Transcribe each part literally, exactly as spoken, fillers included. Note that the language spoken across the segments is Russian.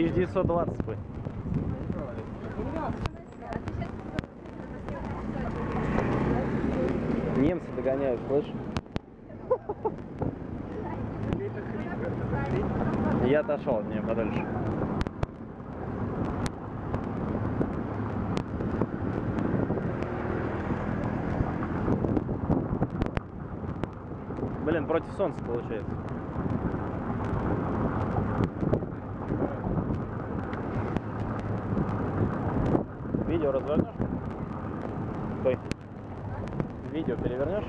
тысяча девятьсот двадцать бы. Немцы догоняют, слышишь? Я отошел от нее подальше. Блин, против солнца получается. Видео развернешь? Стой. Видео перевернешь?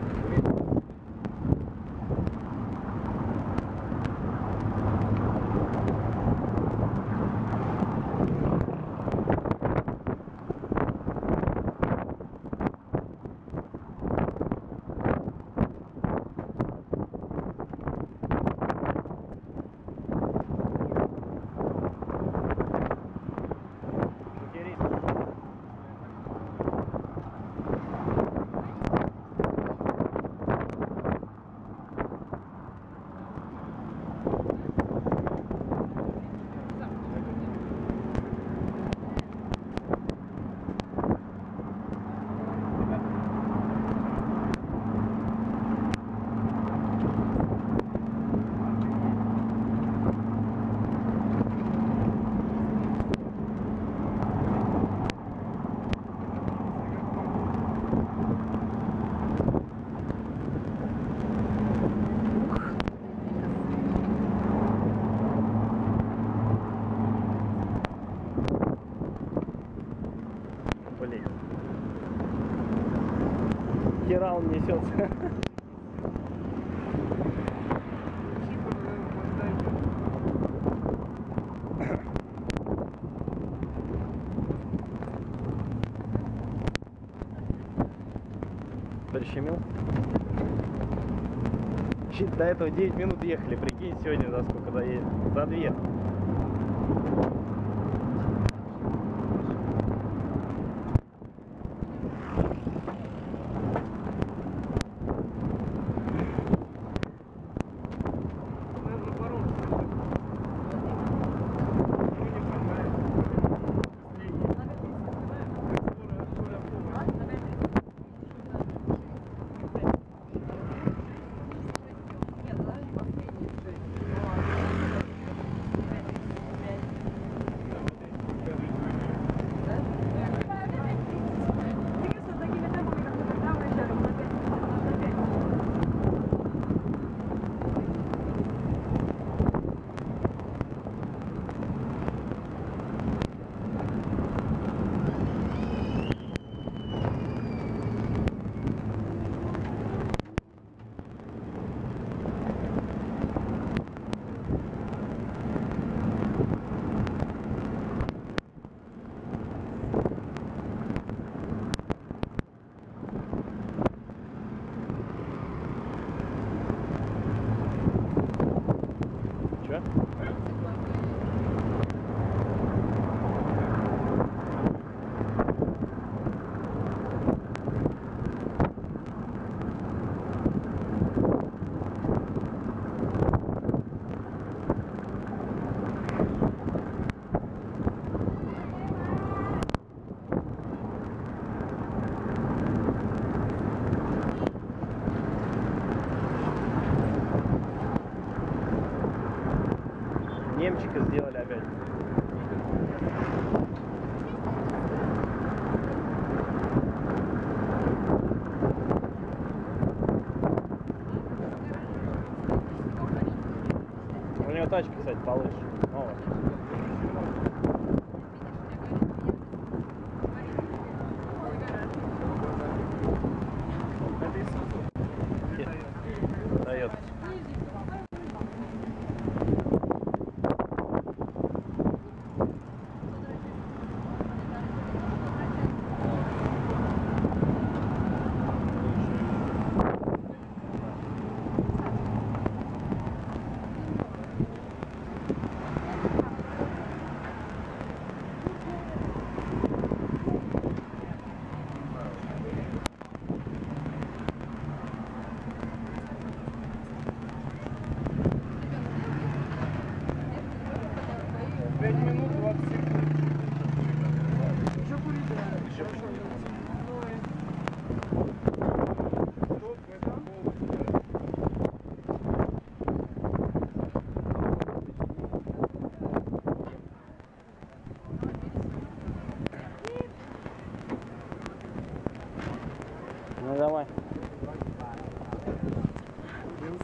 Блин. Хера он несется. Прищемил. До этого девять минут ехали, прикинь, сегодня за сколько доедем? За две. Че? Немчика сделали опять. У него тачка, кстати, получше. Новая. Дает.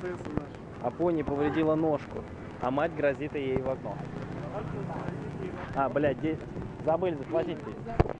принцесса наша. А пони повредила ножку, а мать грозит ей в окно. А, блядь, здесь забыли заплатить.